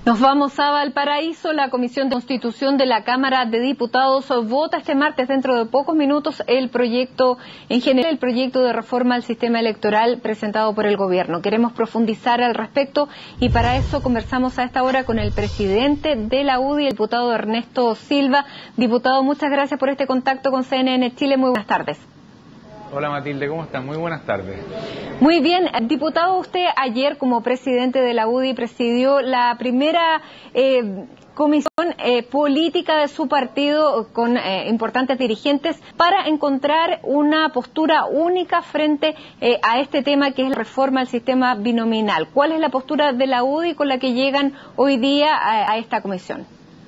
Nos vamos a Valparaíso. La Comisión de Constitución de la Cámara de Diputados vota este martes, dentro de pocos minutos, el proyecto de reforma al sistema electoral presentado por el gobierno. Queremos profundizar al respecto y para eso conversamos a esta hora con el presidente de la UDI, el diputado Ernesto Silva. Diputado, muchas gracias por este contacto con CNN Chile. Muy buenas tardes. Hola Matilde, ¿cómo estás? Muy buenas tardes. Muy bien, diputado, usted ayer como presidente de la UDI presidió la primera comisión política de su partido con importantes dirigentes para encontrar una postura única frente a este tema que es la reforma al sistema binominal. ¿Cuál es la postura de la UDI con la que llegan hoy día a esta comisión?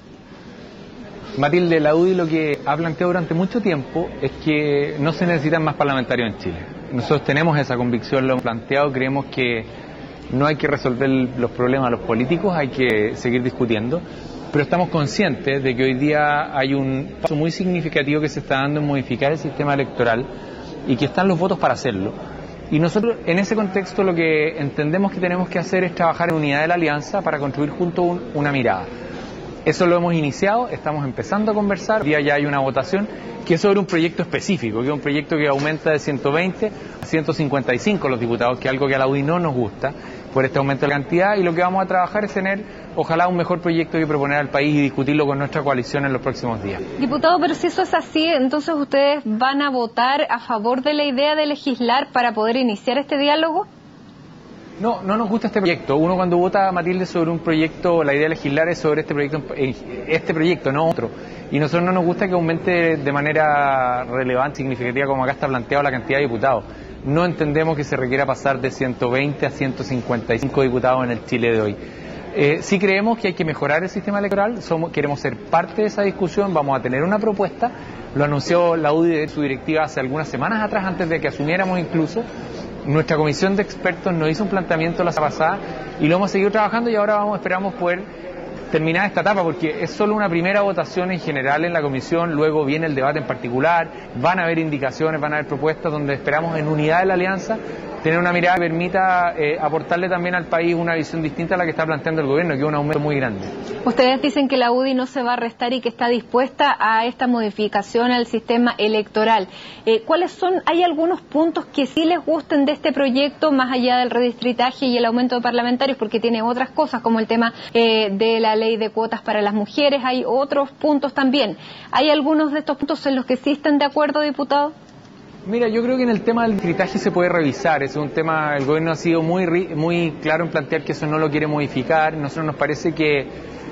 Matilde, la UDI lo que ha planteado durante mucho tiempo es que no se necesitan más parlamentarios en Chile. Nosotros tenemos esa convicción, lo hemos planteado, creemos que no hay que resolver los problemas a los políticos, hay que seguir discutiendo, pero estamos conscientes de que hoy día hay un paso muy significativo que se está dando en modificar el sistema electoral y que están los votos para hacerlo. Y nosotros en ese contexto lo que entendemos que tenemos que hacer es trabajar en unidad de la alianza para construir juntos una mirada. Eso lo hemos iniciado, estamos empezando a conversar. Hoy día ya hay una votación que es sobre un proyecto específico, que es un proyecto que aumenta de 120 a 155 los diputados, que es algo que a la UDI no nos gusta por este aumento de la cantidad, y lo que vamos a trabajar es tener, ojalá, un mejor proyecto que proponer al país y discutirlo con nuestra coalición en los próximos días. Diputado, pero si eso es así, entonces ustedes van a votar a favor de la idea de legislar para poder iniciar este diálogo. No nos gusta este proyecto. Uno cuando vota, Matilde, sobre un proyecto, la idea de legislar es sobre este proyecto, no otro. Y a nosotros no nos gusta que aumente de manera relevante, significativa, como acá está planteado, la cantidad de diputados. No entendemos que se requiera pasar de 120 a 155 diputados en el Chile de hoy. Sí creemos que hay que mejorar el sistema electoral, queremos ser parte de esa discusión, vamos a tener una propuesta, lo anunció la UDI de su directiva hace algunas semanas atrás, antes de que asumiéramos incluso. Nuestra comisión de expertos nos hizo un planteamiento la semana pasada y lo hemos seguido trabajando y ahora esperamos poder terminar esta etapa porque es solo una primera votación en general en la comisión, luego viene el debate en particular, van a haber indicaciones, van a haber propuestas donde esperamos en unidad de la alianza tener una mirada que permita aportarle también al país una visión distinta a la que está planteando el gobierno, que es un aumento muy grande. Ustedes dicen que la UDI no se va a restar y que está dispuesta a esta modificación al sistema electoral. ¿Hay algunos puntos que sí les gusten de este proyecto, más allá del redistritaje y el aumento de parlamentarios, porque tiene otras cosas, como el tema de la ley de cuotas para las mujeres? Hay otros puntos también. ¿Hay algunos de estos puntos en los que sí están de acuerdo, diputado? Mira, yo creo que en el tema del distritaje se puede revisar, es un tema, el gobierno ha sido muy claro en plantear que eso no lo quiere modificar. Nosotros nos parece que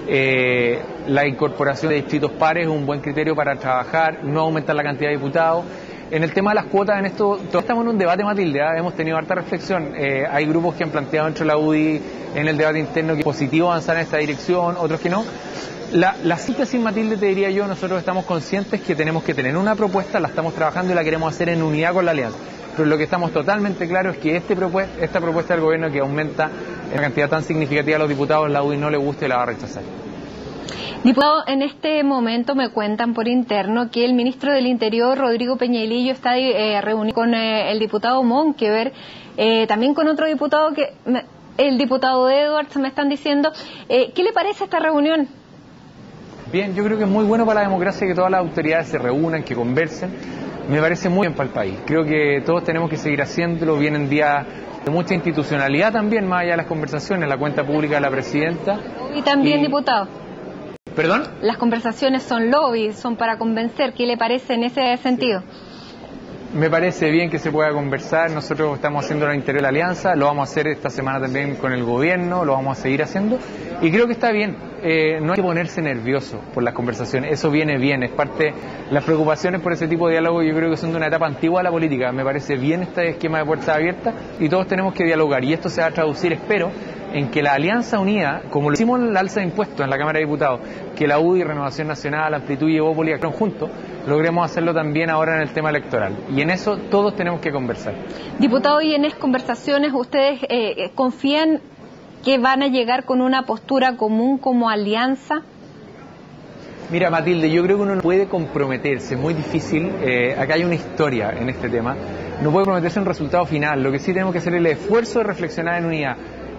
la incorporación de distritos pares es un buen criterio para trabajar, no aumentar la cantidad de diputados. En el tema de las cuotas, en esto todos estamos en un debate, Matilde, hemos tenido harta reflexión. Hay grupos que han planteado dentro de la UDI en el debate interno que es positivo avanzar en esta dirección, otros que no. La síntesis, Matilde, te diría yo, nosotros estamos conscientes que tenemos que tener una propuesta, la estamos trabajando y la queremos hacer en unidad con la alianza. Pero lo que estamos totalmente claros es que esta propuesta del gobierno que aumenta en cantidad tan significativa a los diputados, la UDI no le gusta y la va a rechazar. Diputado, en este momento me cuentan por interno que el ministro del Interior, Rodrigo Peñailillo, está reunido con el diputado Monkever, también con otro diputado, el diputado Edwards, me están diciendo. ¿Qué le parece esta reunión? Bien, yo creo que es muy bueno para la democracia que todas las autoridades se reúnan, que conversen. Me parece muy bien para el país. Creo que todos tenemos que seguir haciéndolo. Vienen días de mucha institucionalidad también, más allá de las conversaciones, la cuenta pública de la presidenta. Y también, diputado. ¿Perdón? Las conversaciones son lobby, son para convencer. ¿Qué le parece en ese sentido? Me parece bien que se pueda conversar. Nosotros estamos haciendo la interior de la alianza, lo vamos a hacer esta semana también con el gobierno, lo vamos a seguir haciendo y creo que está bien. No hay que ponerse nervioso por las conversaciones, eso viene bien, es parte. Las preocupaciones por ese tipo de diálogo yo creo que son de una etapa antigua de la política. Me parece bien este esquema de puertas abiertas y todos tenemos que dialogar y esto se va a traducir, espero, en que la Alianza Unida, como lo hicimos en el alza de impuestos en la Cámara de Diputados, que la UDI, Renovación Nacional, Amplitud y Evópolis juntos, logremos hacerlo también ahora en el tema electoral. Y en eso todos tenemos que conversar. Diputado, y en esas conversaciones, ¿ustedes confían que van a llegar con una postura común como alianza? Mira, Matilde, yo creo que uno no puede comprometerse, es muy difícil. Acá hay una historia en este tema. No puede comprometerse en un resultado final. Lo que sí tenemos que hacer es el esfuerzo de reflexionar en unidad.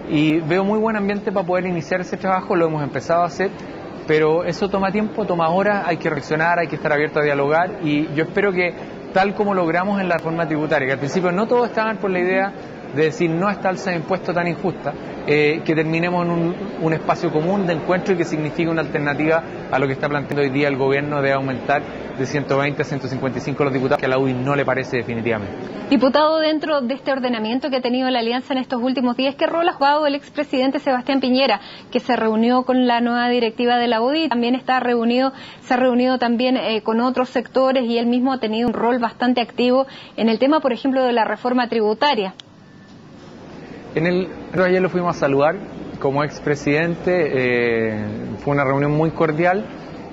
y veo muy buen ambiente para poder iniciar ese trabajo, lo hemos empezado a hacer, pero eso toma tiempo, toma horas, hay que reflexionar, hay que estar abierto a dialogar y yo espero que tal como logramos en la reforma tributaria, que al principio no todos estaban por la idea de decir no a esta alza de impuestos tan injusta, que terminemos en un espacio común de encuentro y que signifique una alternativa a lo que está planteando hoy día el gobierno de aumentar de 120 a 155 los diputados, que a la UDI no le parece definitivamente. Diputado, dentro de este ordenamiento que ha tenido la Alianza en estos últimos días, ¿qué rol ha jugado el expresidente Sebastián Piñera, que se reunió con la nueva directiva de la UDI, también se ha reunido también con otros sectores y él mismo ha tenido un rol bastante activo en el tema, por ejemplo, de la reforma tributaria? Ayer lo fuimos a saludar como expresidente, fue una reunión muy cordial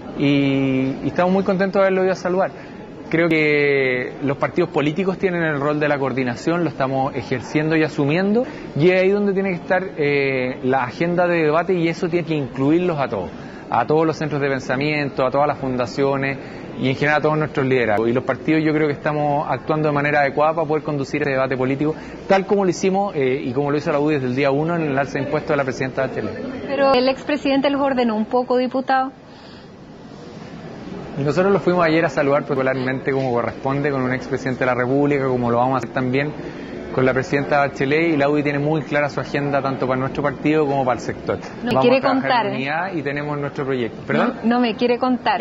y estamos muy contentos de haberlo ido a saludar. Creo que los partidos políticos tienen el rol de la coordinación, lo estamos ejerciendo y asumiendo, y es ahí donde tiene que estar la agenda de debate, y eso tiene que incluirlos a todos los centros de pensamiento, a todas las fundaciones y en general a todos nuestros liderazgos. Y los partidos yo creo que estamos actuando de manera adecuada para poder conducir este debate político, tal como lo hicimos y como lo hizo la UDI desde el día 1 en el alza de impuestos de la presidenta Bachelet. Pero el expresidente los ordenó un poco, diputado. Nosotros lo fuimos ayer a saludar protocolarmente como corresponde con un expresidente de la República, como lo vamos a hacer también con la presidenta Bachelet, y la UDI tiene muy clara su agenda tanto para nuestro partido como para el sector. No me vamos quiere a trabajar contar, en unidad y tenemos nuestro proyecto. ¿Perdón? No me quiere contar.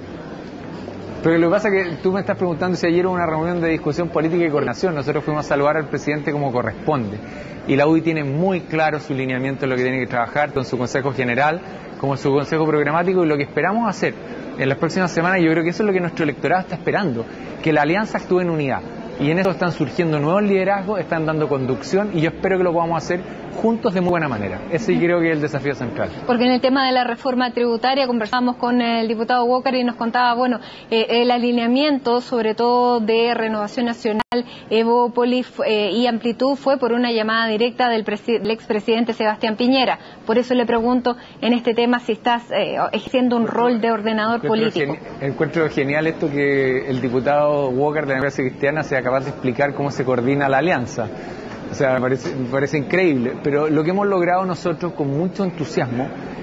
Pero lo que pasa es que tú me estás preguntando si ayer hubo una reunión de discusión política y coordinación. Nosotros fuimos a saludar al presidente como corresponde. Y la UDI tiene muy claro su lineamiento en lo que tiene que trabajar con su Consejo General, como su Consejo Programático, y lo que esperamos hacer en las próximas semanas. Yo creo que eso es lo que nuestro electorado está esperando, que la alianza actúe en unidad. Y en eso están surgiendo nuevos liderazgos, están dando conducción, y yo espero que lo podamos hacer juntos de muy buena manera. Ese creo que es el desafío central. Porque en el tema de la reforma tributaria conversábamos con el diputado Walker y nos contaba, bueno, el alineamiento, sobre todo de Renovación Nacional, Evópolis y Amplitud, fue por una llamada directa del expresidente Sebastián Piñera. Por eso le pregunto en este tema si estás ejerciendo un rol de ordenador político. Encuentro genial esto que el diputado Walker de la Democracia Cristiana sea capaz de explicar cómo se coordina la alianza. O sea, me parece increíble, pero lo que hemos logrado nosotros con mucho entusiasmo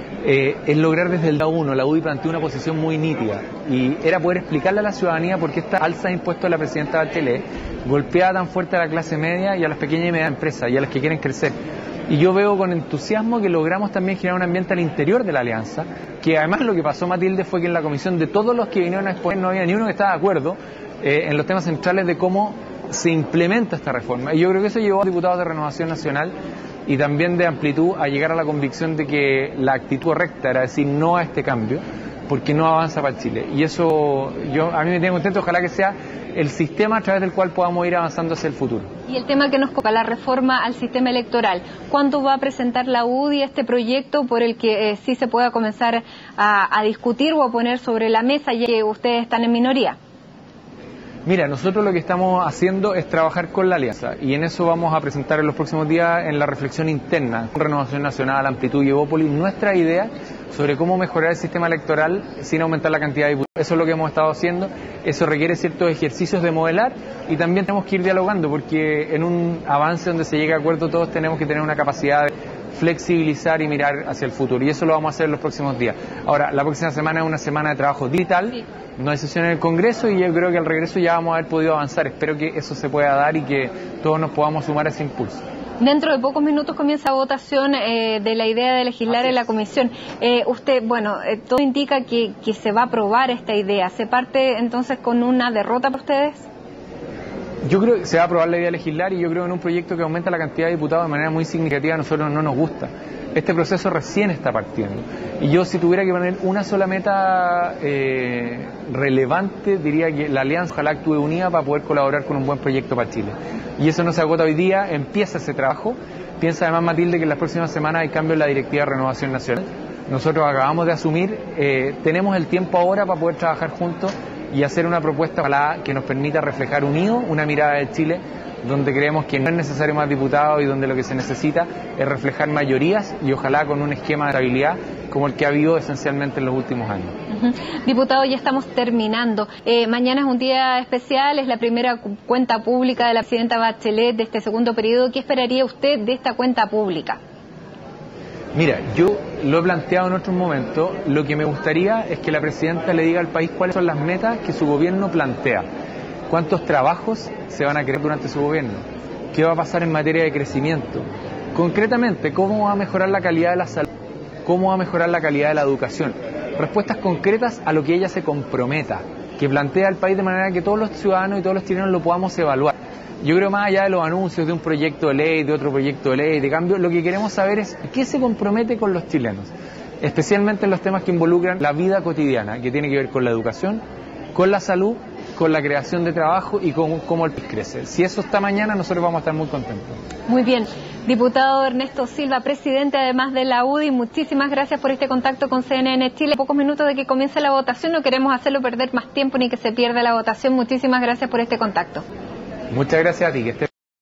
es lograr desde el día 1, la UDI planteó una posición muy nítida, y era poder explicarle a la ciudadanía por qué esta alza de impuestos de la presidenta Bachelet golpea tan fuerte a la clase media y a las pequeñas y medianas empresas y a las que quieren crecer. Y yo veo con entusiasmo que logramos también generar un ambiente al interior de la alianza, que además lo que pasó, Matilde, fue que en la comisión de todos los que vinieron a exponer no había ni uno que estaba de acuerdo en los temas centrales de cómo se implementa esta reforma. Y yo creo que eso llevó a diputados de Renovación Nacional y también de Amplitud a llegar a la convicción de que la actitud correcta era decir no a este cambio, porque no avanza para Chile. Y eso a mí me tiene contento, ojalá que sea el sistema a través del cual podamos ir avanzando hacia el futuro. Y el tema que nos toca, la reforma al sistema electoral, ¿cuándo va a presentar la UDI este proyecto por el que sí se pueda comenzar a discutir o a poner sobre la mesa, ya que ustedes están en minoría? Mira, nosotros lo que estamos haciendo es trabajar con la alianza, y en eso vamos a presentar en los próximos días, en la reflexión interna, con Renovación Nacional, Amplitud y Evópolis, nuestra idea sobre cómo mejorar el sistema electoral sin aumentar la cantidad de diputados. Eso es lo que hemos estado haciendo, eso requiere ciertos ejercicios de modelar, y también tenemos que ir dialogando, porque en un avance donde se llegue a acuerdo todos tenemos que tener una capacidad de flexibilizar y mirar hacia el futuro, y eso lo vamos a hacer en los próximos días. Ahora, la próxima semana es una semana de trabajo digital, sí. No hay sesión en el Congreso, y yo creo que al regreso ya vamos a haber podido avanzar. Espero que eso se pueda dar y que todos nos podamos sumar a ese impulso. Dentro de pocos minutos comienza la votación de la idea de legislar en la comisión. Todo indica que se va a aprobar esta idea. ¿Se parte entonces con una derrota para ustedes? Yo creo que se va a aprobar la idea de legislar, y yo creo que en un proyecto que aumenta la cantidad de diputados de manera muy significativa a nosotros no nos gusta. Este proceso recién está partiendo. Y yo, si tuviera que poner una sola meta relevante, diría que la alianza ojalá actúe unida para poder colaborar con un buen proyecto para Chile. Y eso no se agota hoy día, empieza ese trabajo. Piensa además, Matilde, que en las próximas semanas hay cambio en la Directiva de Renovación Nacional. Nosotros acabamos de asumir, tenemos el tiempo ahora para poder trabajar juntos y hacer una propuesta que nos permita reflejar unido una mirada de Chile, donde creemos que no es necesario más diputados y donde lo que se necesita es reflejar mayorías, y ojalá con un esquema de estabilidad como el que ha habido esencialmente en los últimos años. Diputado, ya estamos terminando. Mañana es un día especial, es la primera cuenta pública de la presidenta Bachelet de este segundo periodo. ¿Qué esperaría usted de esta cuenta pública? Mira, yo lo he planteado en otros momentos. Lo que me gustaría es que la presidenta le diga al país cuáles son las metas que su gobierno plantea. ¿Cuántos trabajos se van a crear durante su gobierno? ¿Qué va a pasar en materia de crecimiento? Concretamente, ¿cómo va a mejorar la calidad de la salud? ¿Cómo va a mejorar la calidad de la educación? Respuestas concretas a lo que ella se comprometa, que plantea al país de manera que todos los ciudadanos y todos los chilenos lo podamos evaluar. Yo creo, más allá de los anuncios de un proyecto de ley, de otro proyecto de ley, de cambio, lo que queremos saber es qué se compromete con los chilenos, especialmente en los temas que involucran la vida cotidiana, que tiene que ver con la educación, con la salud, con la creación de trabajo y con cómo el país crece. Si eso está mañana, nosotros vamos a estar muy contentos. Muy bien. Diputado Ernesto Silva, presidente además de la UDI, muchísimas gracias por este contacto con CNN Chile. A pocos minutos de que comience la votación, no queremos hacerlo perder más tiempo ni que se pierda la votación. Muchísimas gracias por este contacto. Muchas gracias a ti, que estés